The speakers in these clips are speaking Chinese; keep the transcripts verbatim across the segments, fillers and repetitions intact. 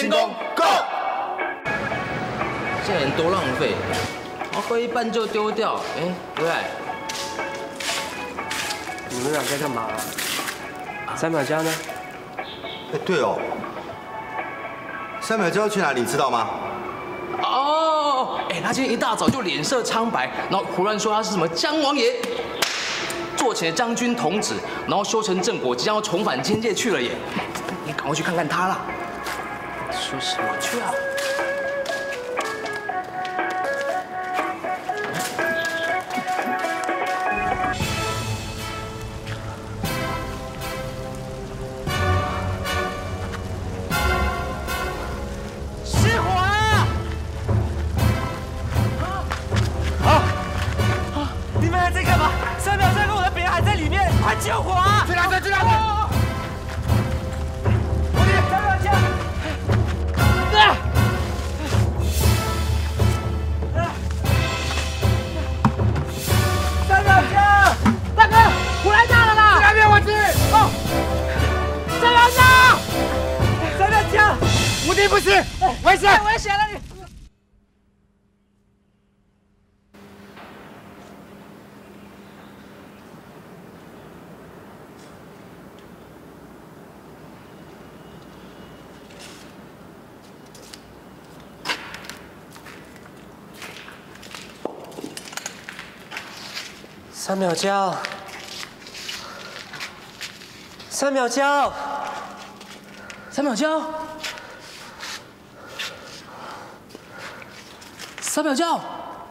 功 ，Go！ 这人多浪费，我喝一半就丢掉。哎，对。 你们俩在干嘛？三秒胶呢？ 哎，对哦，三秒胶去哪里？你知道吗？ 哦，哎，他今天一大早就脸色苍白，然后胡乱说他是什么姜王爷。 做起了将军童子，然后修成正果，即将要重返天界去了耶！你赶快去看看他啦！ 说什么？ 去啊！ 失火啊！啊啊！你们还在干嘛？三秒再跟我的别人还在里面，快救火啊！ 去哪去？去哪去？ 我的三秒枪！啊！三秒枪！大哥，火来大了啦！ 去哪边？我去。 哦，三秒枪！三秒枪！ 无敌不死，危险！ 太危险了你！ 三秒胶，三秒胶， 三秒胶，三秒胶，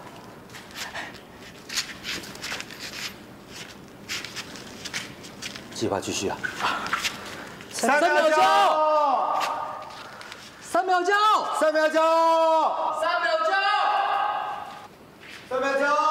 计划继续啊！ 三秒胶，三秒胶， 三秒胶， 三秒胶， 三秒胶。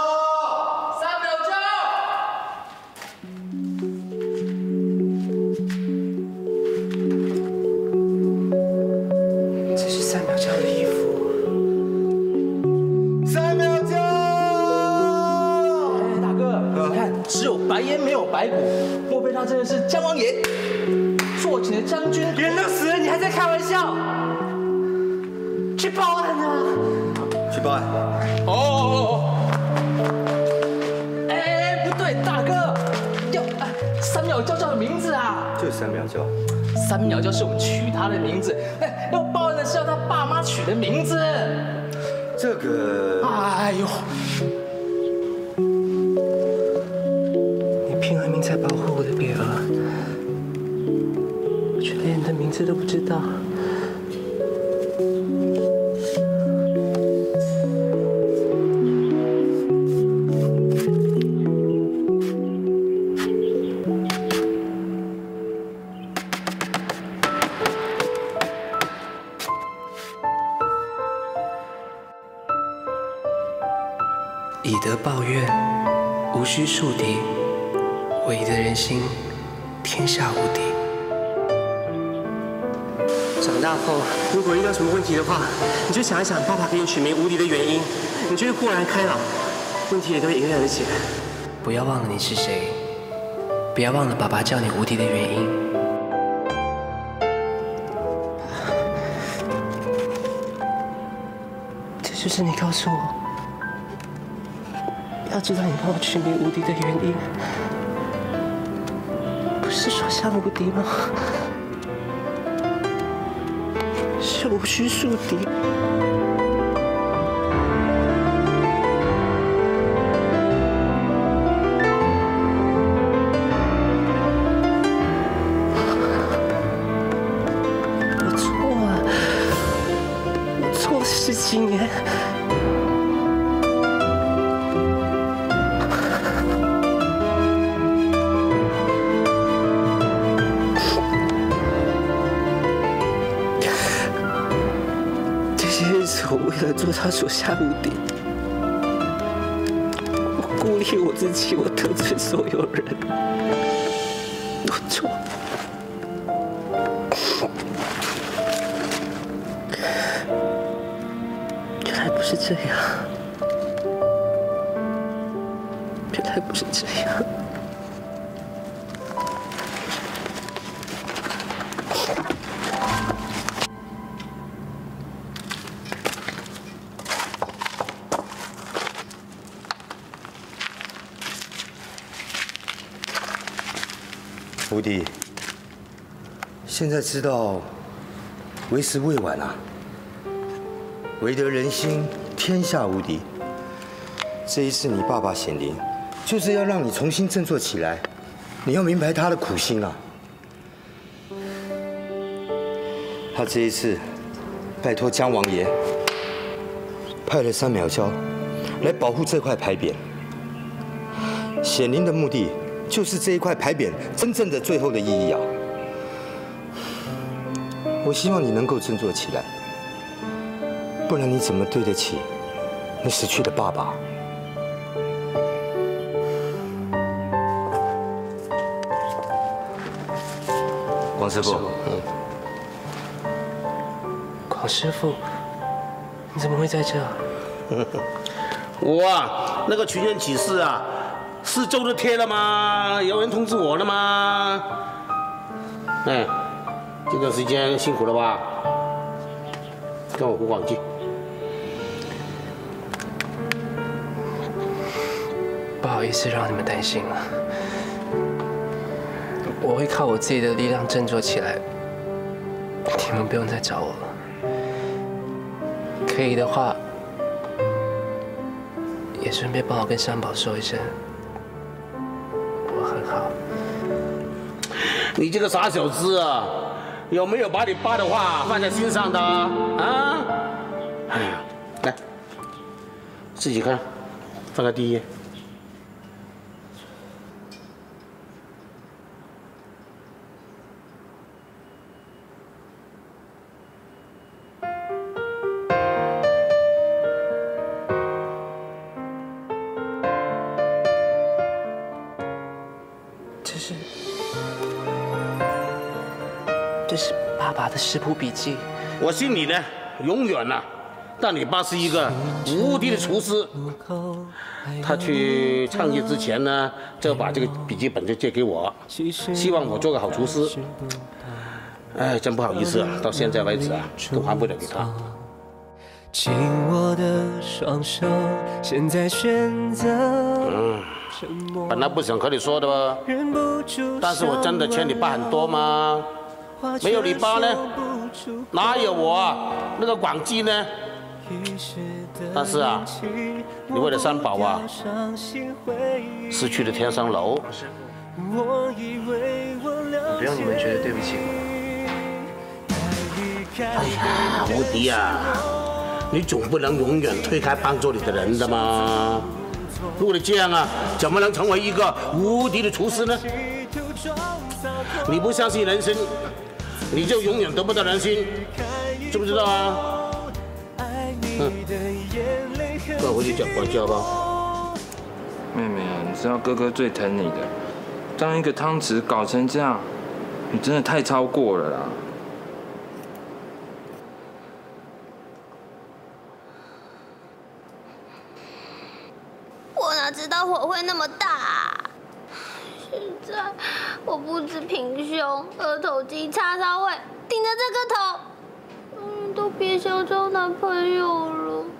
白烟没有白骨，莫非他真的是姜王爷？做起了将军， 人都死了，你还在开玩笑？去报案啊！ 去报案。 哦哦哦！哎，不对，大哥，要三秒娇娇的名字啊！ 就是三秒胶。 三秒娇是我们取他的名字，哎，要报案的是要他爸妈取的名字。 这个…… 哎呦！ 拼了命在保护我的别儿，我却连你的名字都不知道。以德报怨，无需树敌。 唯一的人心，天下无敌。长大后，如果遇到什么问题的话，你就想一想爸爸给你取名无敌的原因，你就会豁然开朗，问题也都会迎刃而解。不要忘了你是谁，不要忘了爸爸叫你无敌的原因。这就是你告诉我，要知道你帮我取名无敌的原因。 不是说像无敌吗？是无需树敌。我错了，我错了十几年。 我为了做他手下无敌，我孤立我自己，我得罪所有人，我错。原来不是这样，原来不是这样。 无敌，现在知道为时未晚啊！唯得人心，天下无敌。这一次你爸爸显灵，就是要让你重新振作起来。你要明白他的苦心啊！他这一次拜托姜王爷，派了三秒胶来保护这块牌匾。显灵的目的就是这一块牌匾真正的最后的意义啊！我希望你能够振作起来，不然你怎么对得起你死去的爸爸？广师傅，嗯， 广师傅，你怎么会在这？ 我啊，那个群人启事啊，四周都贴了吗？有人通知我了吗？哎，这段时间辛苦了吧？跟我回广记。 不好意思让你们担心了，我会靠我自己的力量振作起来，你们不用再找我了。可以的话，也顺便帮我跟三宝说一声，我很好。 你这个傻小子啊，有没有把你爸的话放在心上的啊？哎呀，来，自己看，翻开第一页。 这是，这是爸爸的食谱笔记。 我信你呢，永远呐、啊。但你爸是一个无敌的厨师，他去创业之前呢，就把这个笔记本就借给我，希望我做个好厨师。哎，真不好意思啊，到现在为止啊，都还不了给他。 紧握的双手，现在选择。 嗯。本来不想和你说的吧，但是我真的欠你爸很多吗？没有你爸呢，哪有我啊？那个广记呢？但是啊，你为了三宝啊，失去了天上楼。 不用你们觉得对不起我。 哎呀，无敌啊！你总不能永远推开帮助你的人的吗？如果你这样啊，怎么能成为一个无敌的厨师呢？你不相信人心，你就永远得不到人心，知不知道啊？嗯，跟我回去讲管教吧。 妹妹啊，你知道哥哥最疼你的，当一个汤匙搞成这样，你真的太超过了啦。 我哪知道火会那么大啊！现在我不止平胸、二头肌、叉烧胃，顶着这个头，永远都别想找男朋友了。